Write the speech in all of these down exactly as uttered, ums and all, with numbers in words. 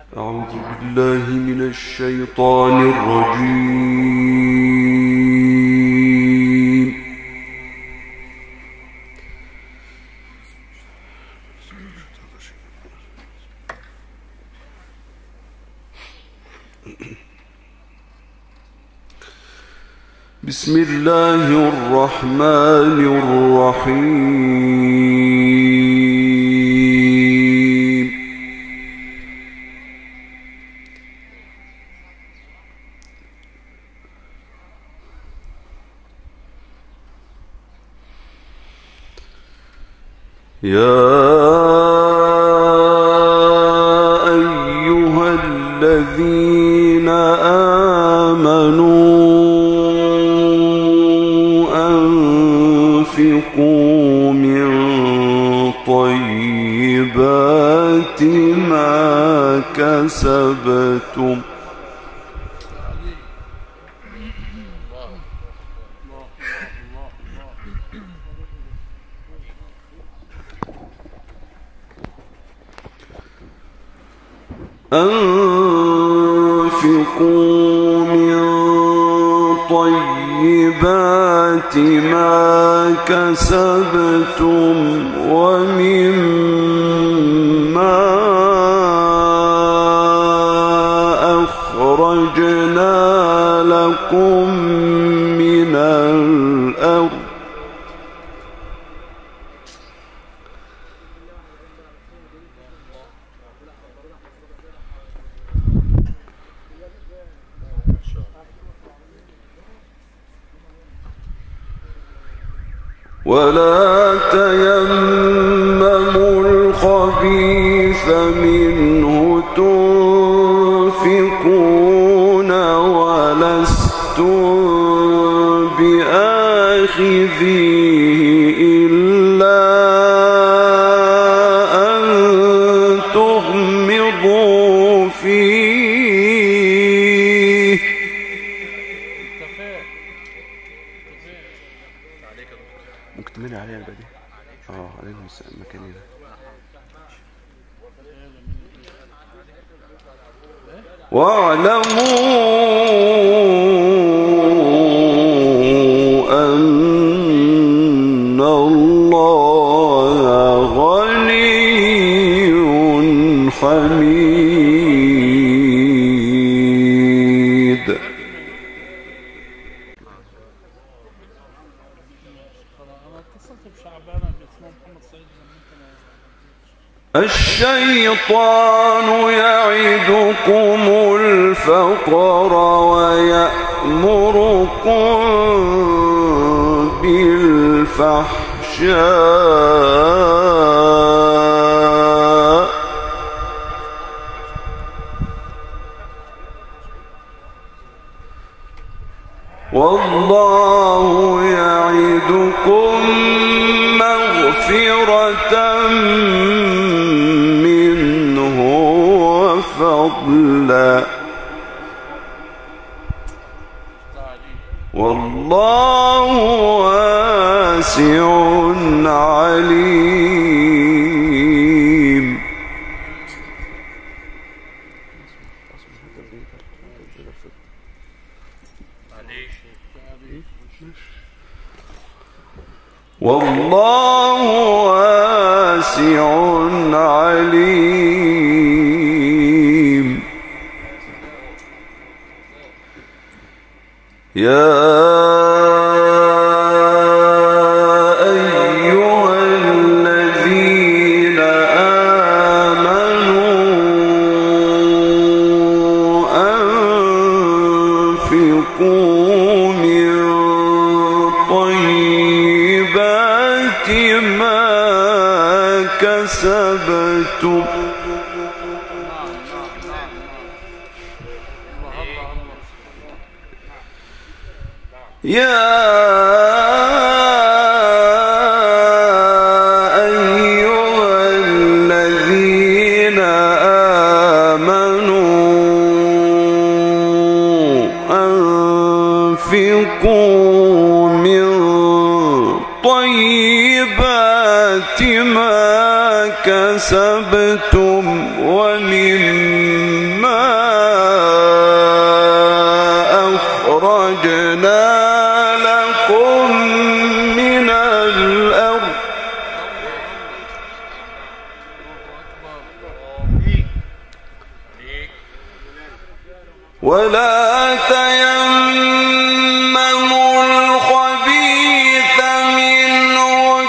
أعوذ بالله من الشيطان الرجيم. بسم الله الرحمن الرحيم. يا أيها الذين آمنوا أنفقوا من طيبات ما كسبتم أنفقوا من طيبات ما كسبتم ومما أخرجنا لكم من الأرض ولا تيمموا الخبيث منه تنفقون ولستم بآخذيه إلا أن تغمضوا فيه. ممكن تمني عليها البدي اه علينا مكاني ده. واعلموا أن الله غني حميد. الشيطان يعدكم الفقر ويأمركم بالفحشاء والله يعدكم مغفرة منه وفضلا والله واسع عليم. والله واسع عليم. يا أيها الذين آمنوا أنفقوا من طيبات ما كسبتم يا أيها الذين آمنوا أنفقوا من طيبات ما كسبتم ومما ولا تيمموا الخبيث منه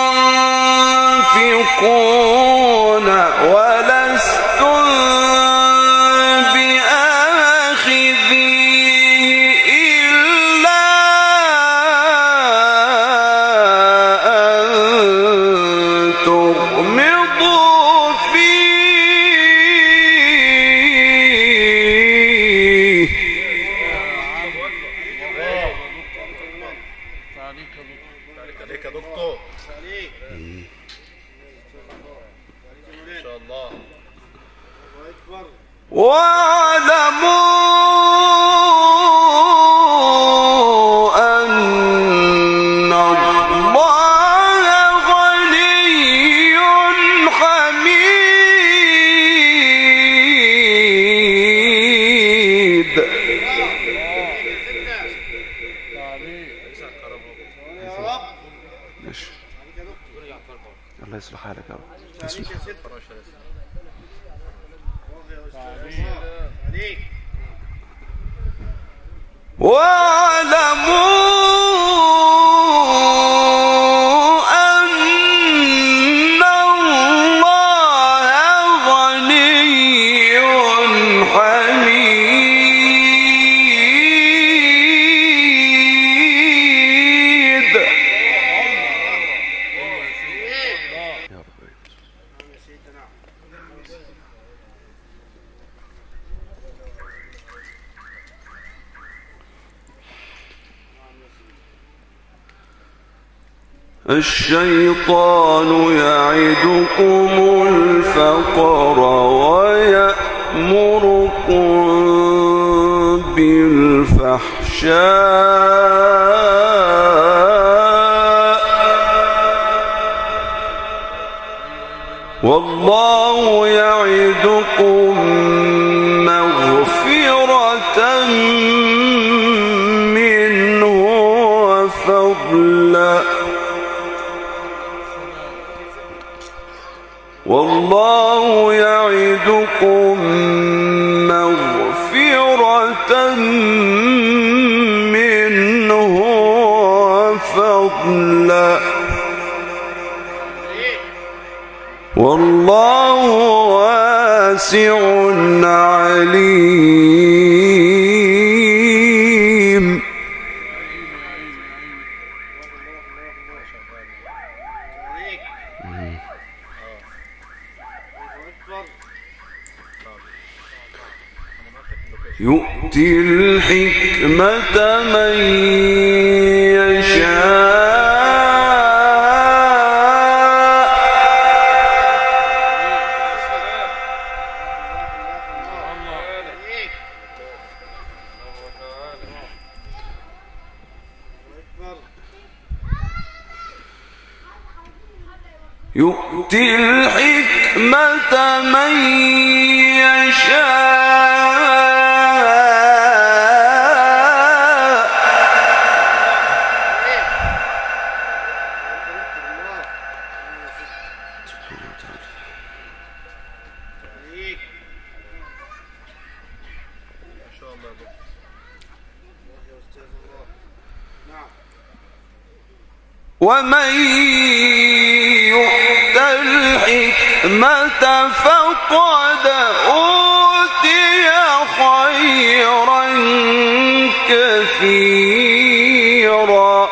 تنفقون ولستم بآخذيه إلا أن تغمضوا فيه. عليك يا دكتور. ان شاء الله. واعلموا أن الله غني حميد. ماشي. الله يصلح حالك يا رب. اسمع. واعلموا أن الله غني حميد. يا رب. الشيطان يعدكم الفقر ويأمركم بالفحشاء والله يعدكم مغفرة منه وفضلا والله يعدكم مغفرة منه وفضلا والله واسع عليم. يؤتي الحكمة من يشاء يؤتي الحكمة من يشاء ومن يؤت الحكمة فقد أوتي خيرا كثيرا.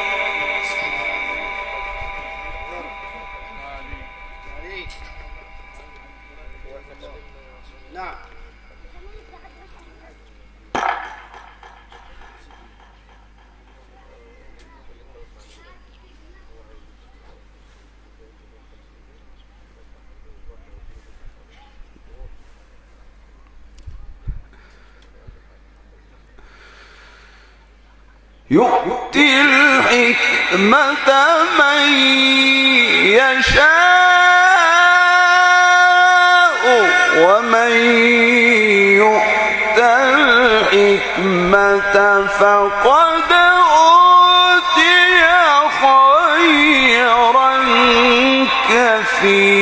يؤتي الحكمة من يشاء ومن يؤت الحكمة فقد أوتي خيرا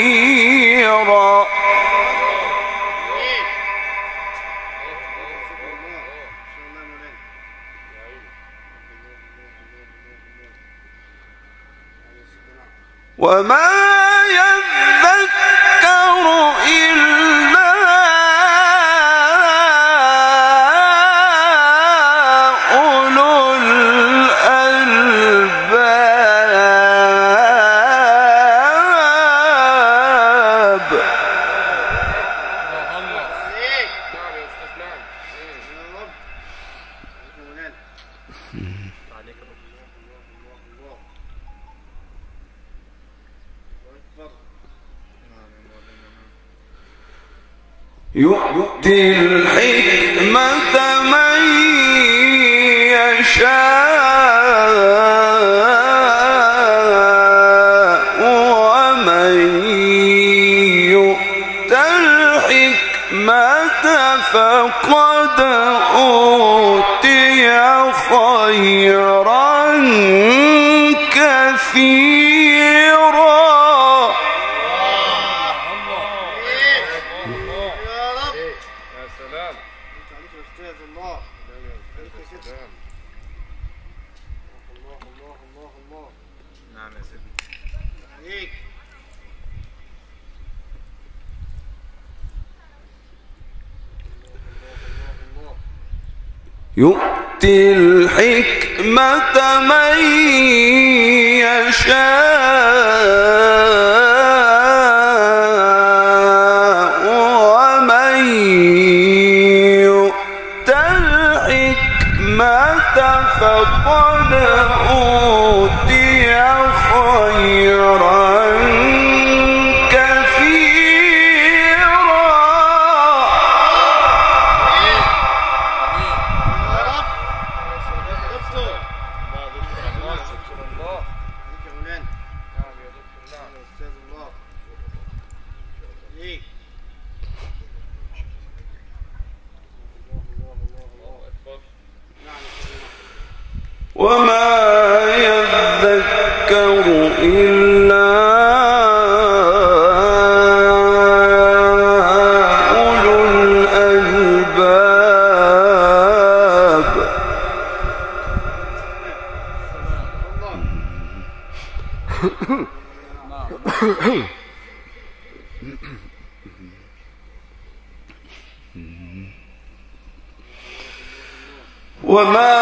كثيرا. وما يذكر إلا أولو الألباب. يؤتي الحكمة من يشاء ومن يؤت الحكمة فقد أوتي خيرا كثيرا. يؤتي الحكمة من يشاء ومن يؤت الحكمة فقد أوتي خيرا وما يذكر إلا أولو الألباب. وما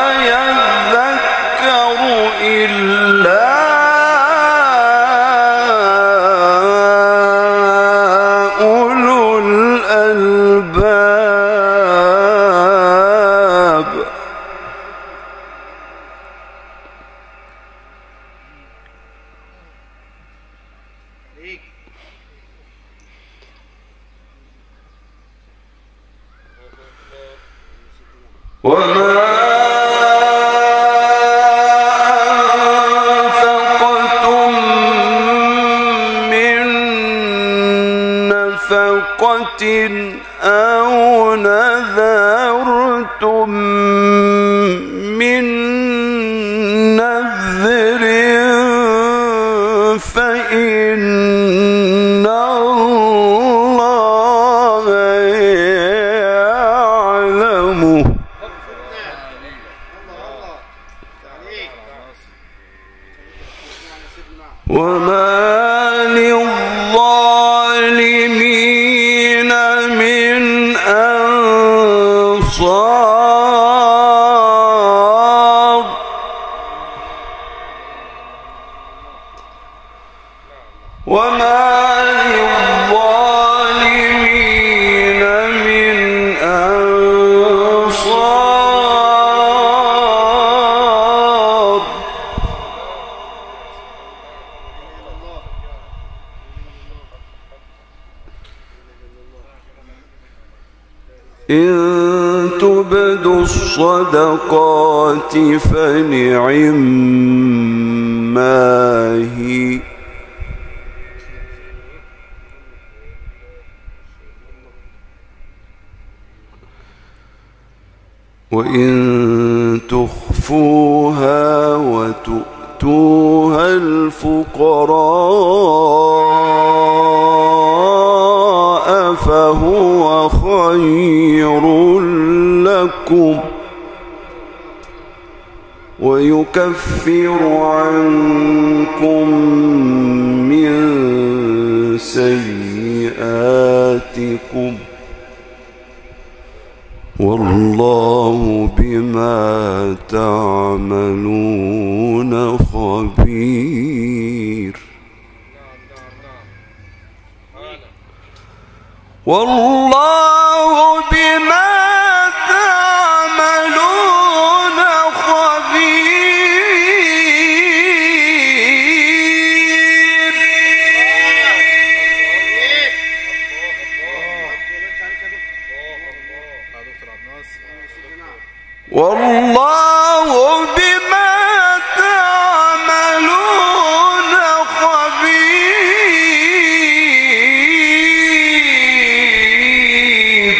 يذكر إلا أولو الألباب. وما أنفقتم من نفقة أو نذرتم من نذر فإن الله يعلمه. وما للظالمين من أنصار. وما للظالمين من أنصار. إن تبدوا الصدقات فنعما هي وإن تخفوها وتؤتوها الفقراء فهو خير لكم ويكفر عنكم من سيئاتكم والله بما تعملون خبير. والله بما تعملون خبير. والله بما تعملون خبير.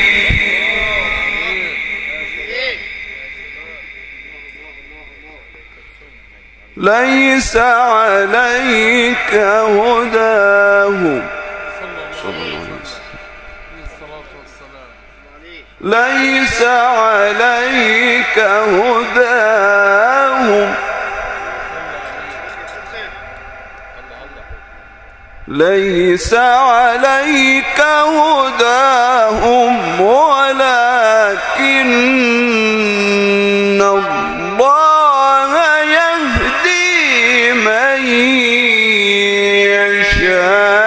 ليس عليك هداهم ليس عليك هداهم ليس عليك هداهم ولكن الله يهدي من يشاء.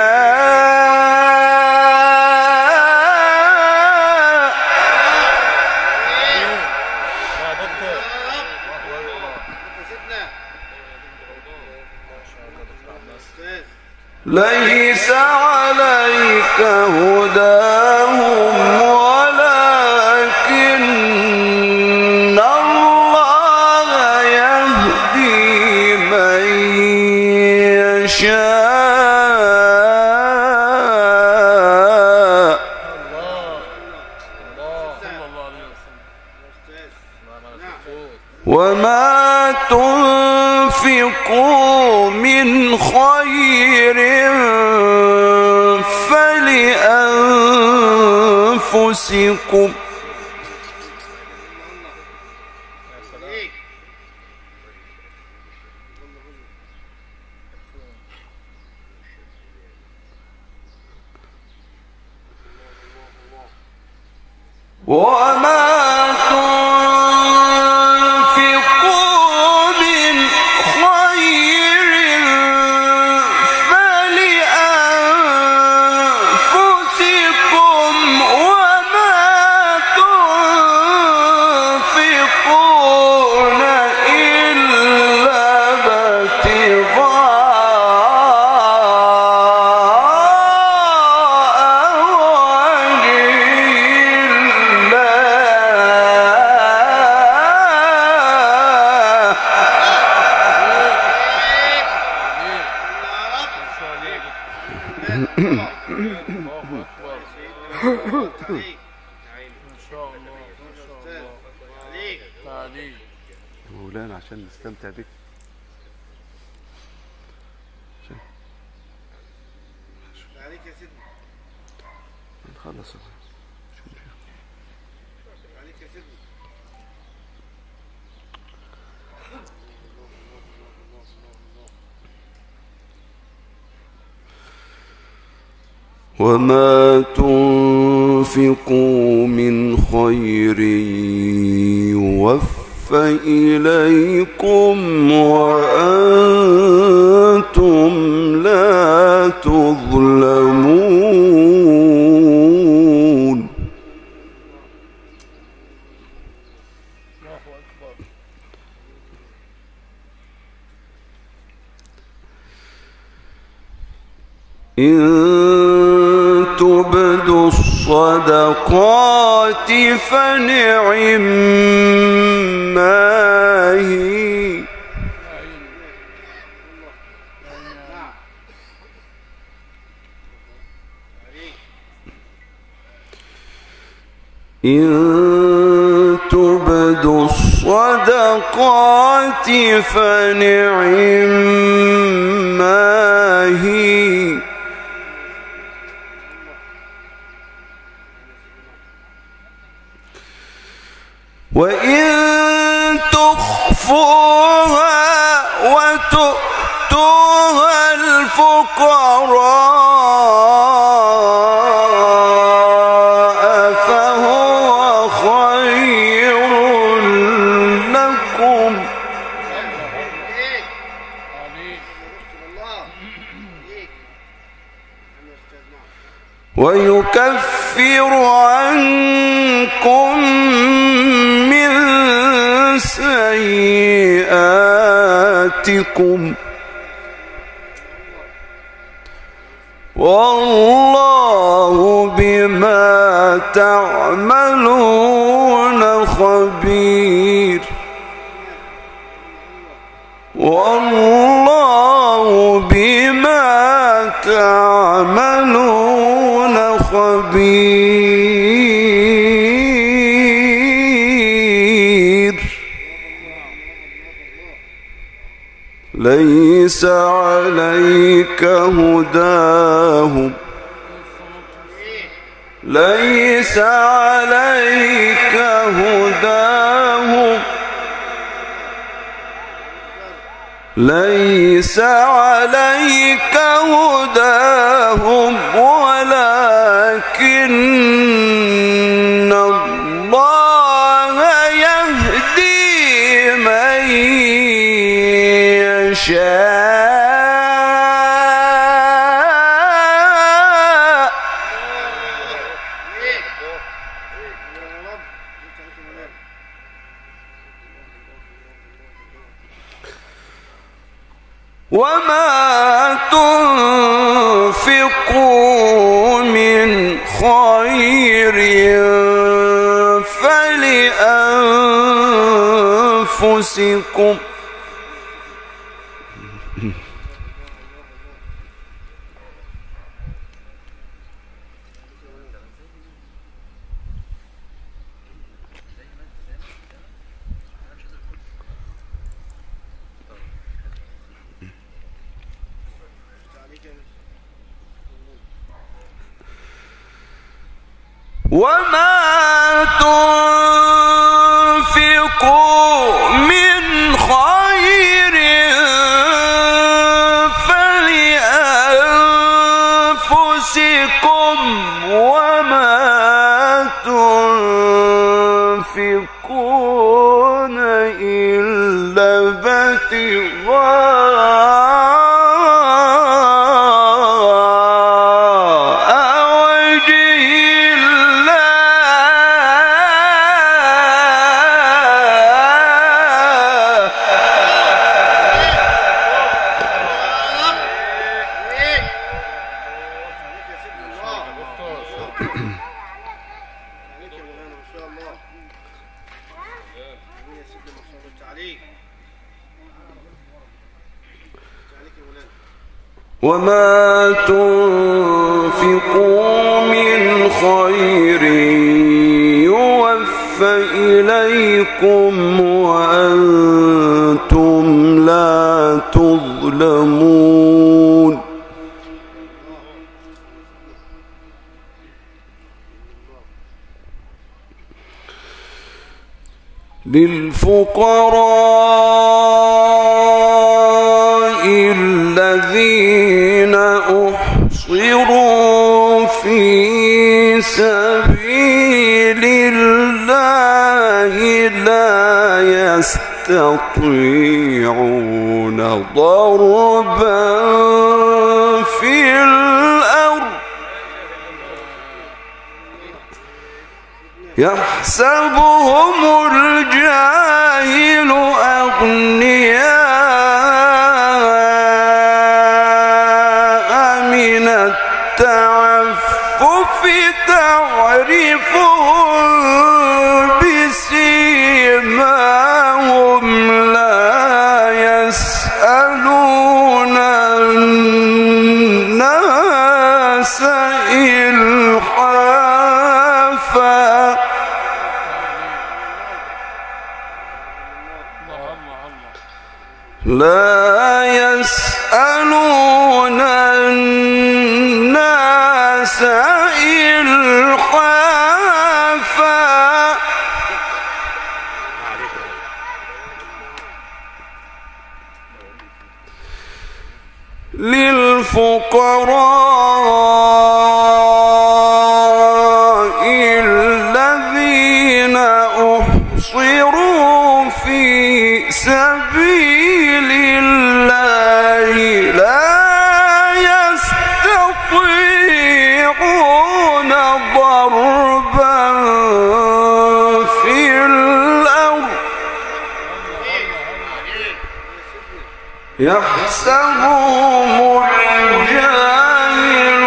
ليس عليك هداهم ولكن الله يهدي من يشاء. وما تنفقوا من خير فلأنفسكم وما تنفقوا من خير فلأنفسكم وما تنفقون إلا مولانا عشان نستمتع بك. عليك يا سيدنا. نخلص عليك يا سيدنا. وما تنفقوا من خير يوفى إليكم وأنتم لا تظلمون. إن تبدوا الصدقات فنعما هي إن تبدوا الصدقات فنعما هي وإن تخفوا تخفوها وتؤتوها الفقراء فهو خير لكم ويكفر عنكم من سيئاتكم والله بما تعملون خبير والله بما تعملون خبير ليس عليك هداهم ليس عليك هداهم ليس عليك هداهم ولكن الله يهدي من يشاء وما تنفقوا من خير فلأنفسكم وما تنفقوا من خير فلأنفسكم وما تنفقون إلا ابتغاء وما تنفقوا من خير يوفى إليكم وأنتم لا تظلمون للفقراء الذين أحصروا في سبيل الله لا يستطيعون ضربا في الأرض يحسبهم الجاهل أغنياء من التعفف تعرفهم بسيماهم لا يسألون الناس إلحافا لا يسألون الناس إلحافا للفقراء الذين أحصروا في سبيل الله لا يستطيعون ضربا في الأرض يحسبهم الجاهل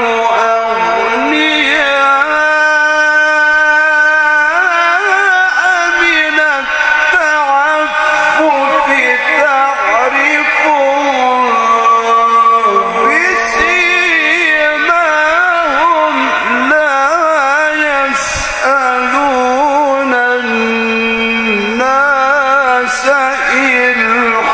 أغنياء من التعفف تعرفهم بسيماهم لا يسألون الناس إلحافا